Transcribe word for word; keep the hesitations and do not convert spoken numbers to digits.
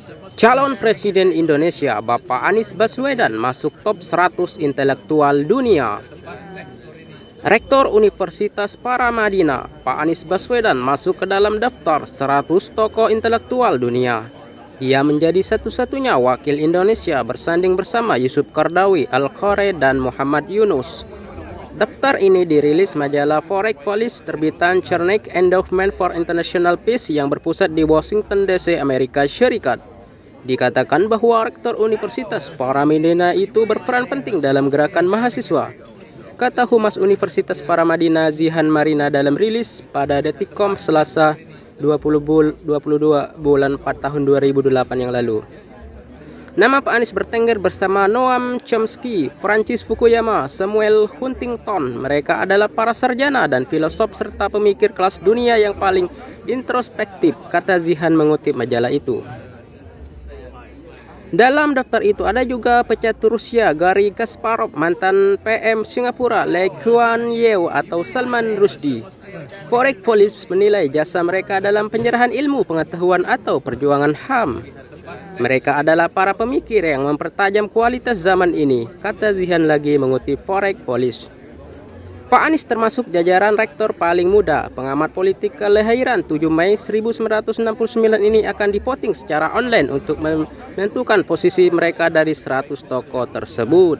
Calon Presiden Indonesia Bapak Anies Baswedan masuk top seratus intelektual dunia. Rektor Universitas Paramadina, Pak Anies Baswedan masuk ke dalam daftar seratus tokoh intelektual dunia. Ia menjadi satu-satunya wakil Indonesia bersanding bersama Yusuf Qaradawi, Al-Khore, dan Muhammad Yunus. Daftar ini dirilis majalah Foreign Policy terbitan Carnegie Endowment for International Peace yang berpusat di Washington D C, Amerika Serikat. Dikatakan bahwa Rektor Universitas Paramadina itu berperan penting dalam gerakan mahasiswa, kata Humas Universitas Paramadina Zihan Marina dalam rilis pada Detikcom Selasa dua puluh dua bulan empat tahun dua ribu delapan yang lalu. Nama Pak Anies bertengger bersama Noam Chomsky, Francis Fukuyama, Samuel Huntington. Mereka adalah para sarjana dan filosof serta pemikir kelas dunia yang paling introspektif, kata Zihan mengutip majalah itu. Dalam daftar itu ada juga pecatur Rusia Garry Kasparov, mantan P M Singapura Lee Kuan Yew atau Salman Rushdie. Foreign Policy menilai jasa mereka dalam penyerahan ilmu pengetahuan atau perjuangan H A M. Mereka adalah para pemikir yang mempertajam kualitas zaman ini, kata Zihan lagi mengutip Foreign Policy. Pak Anies termasuk jajaran rektor paling muda. Pengamat politik kelahiran tujuh Mei seribu sembilan ratus enam puluh sembilan ini akan divoting secara online untuk menentukan posisi mereka dari seratus tokoh tersebut.